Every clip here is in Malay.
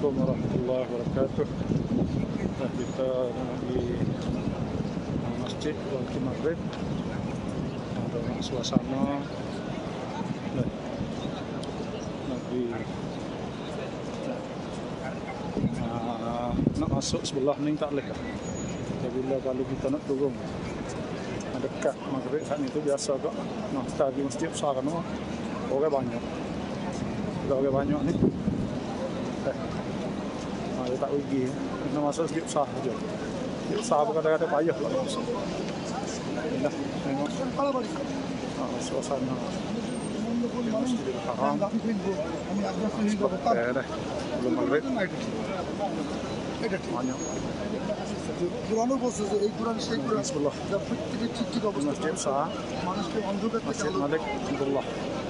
Assalamualaikum warahmatullahi wabarakatuh. Kita di masjid waktu maghrib. Ada suasana lagi nak masuk sebelah ni tak boleh. Bila kalau kita nak turun dekat maghrib kat ni tu biasa kok. Nah, kita pergi masjid besar kan, orang banyak. Kalau orang banyak ni dia tak pergi. Kena masuk masjid besar je. Masjid besar pun kadang-kadang payah lah masuk. Inilah tengok suasana Masjidil Haram. Seperti dah belum maghrib banyak. পুরানো বলছে যে এই কোরআন সেই কোরআন প্রত্যেকটি ঠিক ঠিক অবস্থা মানুষকে অন্ধকার থেকে মালিক আব্দুল্লাহ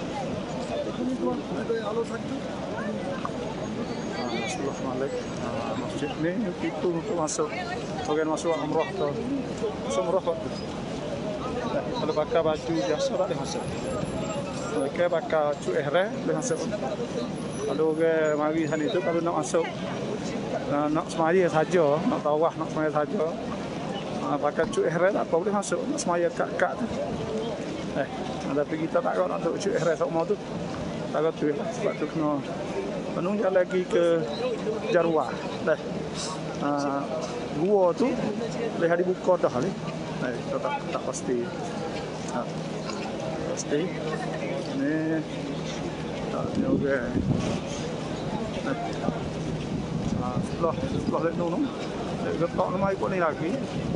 আলো থাকতো Bismillahirrahmanirrahim. Masjid ni pintu untuk masuk. Bagian masuk umrah tu. Umrah tu. Kalau pakai baju biasa tak boleh masuk. Kalau pakai baju ihram boleh masuk. Kalau orang mari sana tu kalau nak masuk nak semaya saja, nak tawaf nak semaya saja. Pakai baju ihram tak apa boleh masuk. Nak semaya kat tu. Tapi kita tak nak baju ihram sama tu. Tak tu lah. Sebab tu kena menunjuk lagi ke Jarwah. Dah. Gua tu boleh dibuka dah ni. Tak pasti. Pasti. Ni tak juga. Sebelah lekno tu. Letak nama ikut ni lagi.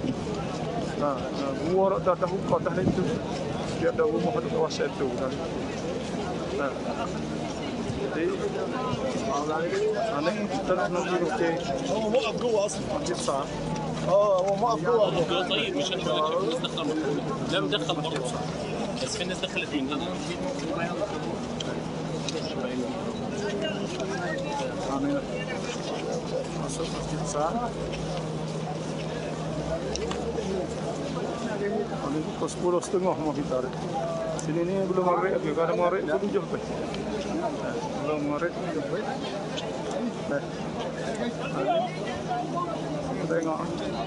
Gua dah buka dah itu. Dia ada rumah di kawasan itu kan. Jadi أنا طلعت من الروكي هو موقف جوه أصلا مسجد صعب هو موقف جوه طيب مش مدخل لا مدخل برضه بس في ناس دخلت من هنا masuk masjid besar. Ini pukul 10.30 mau kita. Sini ni belum maghrib lagi. Kalau maghrib pukul 7 lebih. Belum maghrib 7 lebih. Tengok.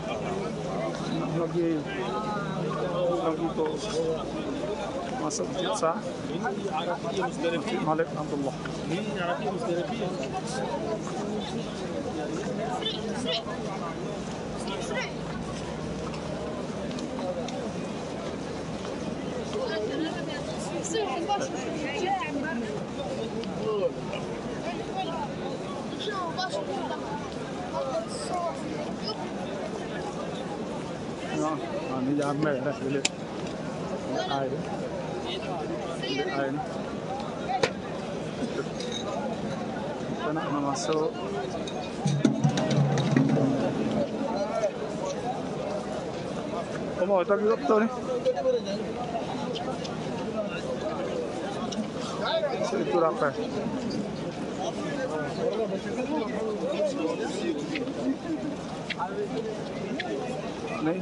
Lagi tu masuk masjid besar. Malik Abdullah. Ini Arabia Mustarabia. Ini jangan merah dulu. Air. Air. Kita nak masuk. Kamu tak bisa betul ni. Itu apa? Ni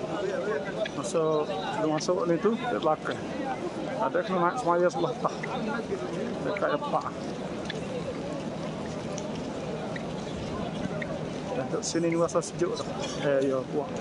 masuk ni tu di belakang. Ada kena semaya sebelah tak. Dekat apa? Dekat sini nuasa sejuk dah. Ya buat.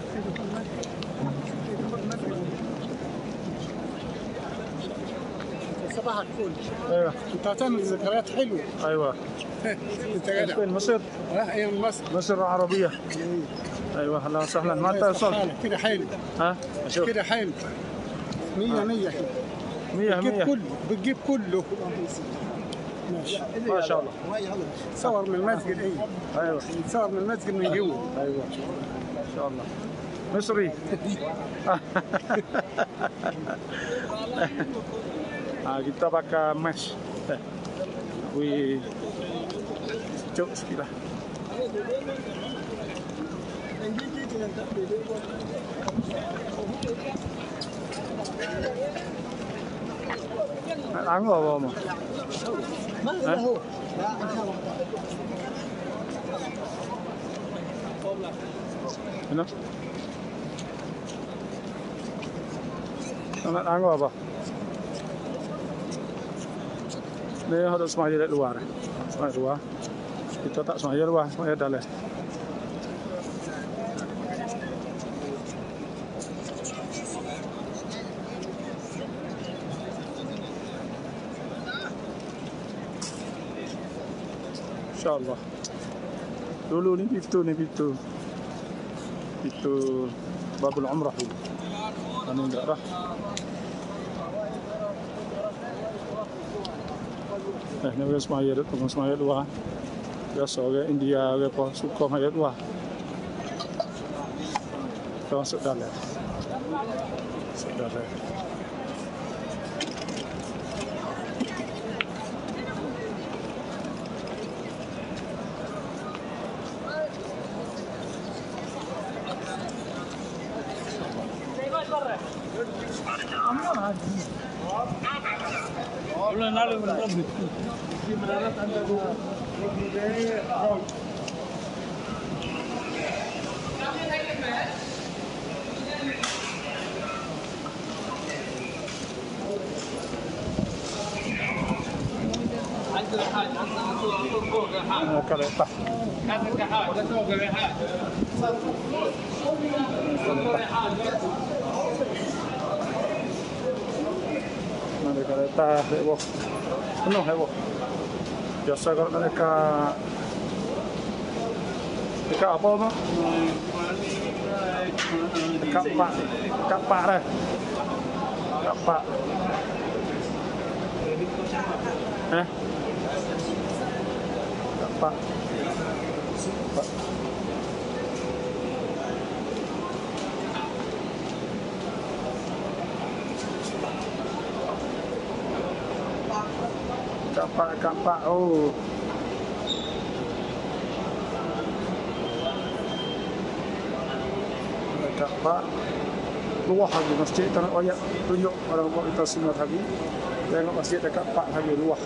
صباح الفل. ايوه انت هتعمل ذكريات حلوه. ايوه انت جدع. فين مصر؟ ايام مصر. مصر العربيه. ايوه اهلا وسهلا. ما انت وصلت؟ كده حلو. ها؟ كده حلو. 100 100 كده. 100 100 كله بتجيب كله. ماشي ما شاء الله. صور من المسجد ايوه صور من المسجد من جوه. ايوه ما شاء الله. مصري. Kita pakai mesh. Wih, sejuk sikit lah. Nak tangga apa mak? Mana? Nak tangga apa? Ni ada semaya di luar. Semaya luar. Kita tak semaya luar, semaya dalam. InsyaAllah. Dulu ni pintu Babul Umrah dulu. Ini enggak dah. Ni orang semaya tu, orang semaya luar. Biasa orang India, orang apa suka semaya luar. Kita masuk dalam. Masuk dalam. Kereta. Ada kereta heboh, penuh heboh. Biasa kalau dekat apa tu? Dekat Pak dah. Dekat Pak. Dekat Pak. Kapak. Oh. Kapak. Luah lagi masjid. Tengok banyak tunjuk orang buat kita sunat lagi. Tengok masjid dekat Pak lagi luah.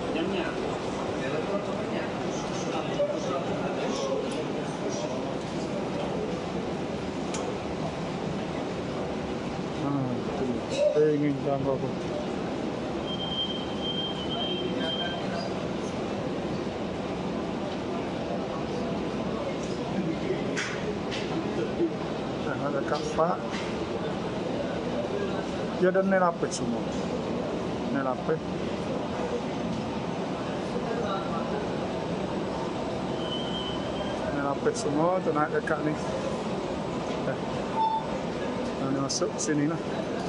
Ingin gambar pun. Ada kapak. Dia ada nelapis semua. Nelapis. Nelapis semua tu naik dekat ni. Ni masuk sini lah.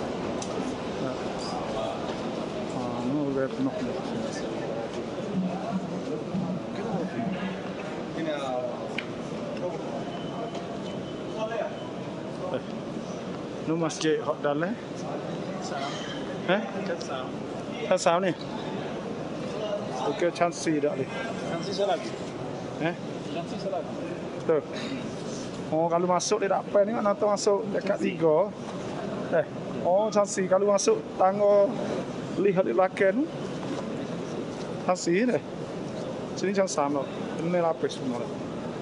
Ni udah penuh. Ni masjid hok dalam.ชั้นสามนี่โอเคชั้น4dah ni. ชั้น4 lagi.ชั้น4 lagi. Tu. Oh kalau masuk dia tak apa ni nak masuk dekat 3. Ohชั้น4 kalau masuk tangga lihat di belakang tu.ชั้น4 ni. Siniชั้น3 dah. Ini lapis semua dah.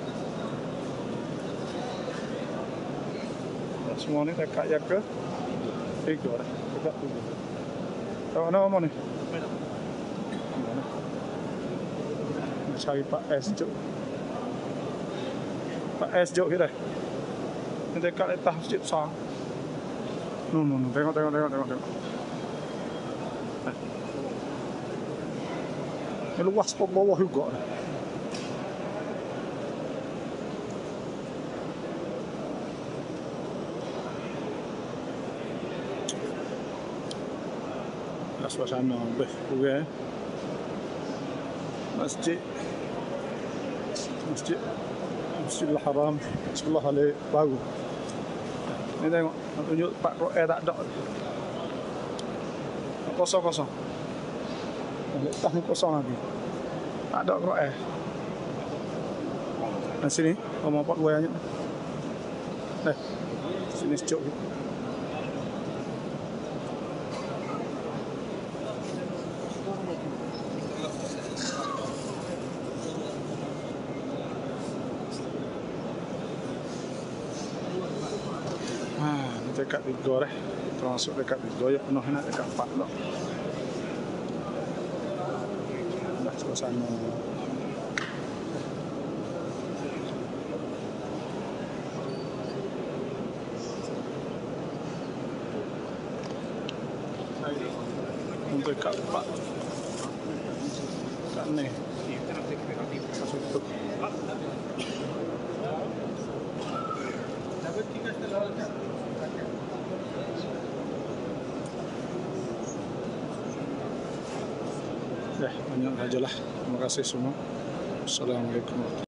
Semua ni dekat jaga 3 dah. Dekat 3. Tahu nama ni? Cari Pak S jom. Pak S jom kita. Ini dekat letak masjid besar. No. Tengok. Ini luas ke bawah juga. Suasana okey. Masjidil Haram sebelah Halil baru. Ni tengok, nak tunjuk Pak Roe tak ada. Kosong. Letak ni kosong lagi. Tak ada Roe. Di sini, mau 42 aja. Sini secuk. Dekat 3 dah. Termasuk dekat 3 ya penuh nak dekat 4 pula. Dah suasana. sampai Kak Pak. Kak ni. Tutup. Ya, banyak sajalah. Terima kasih semua. Assalamualaikum warahmatullahi wabarakatuh.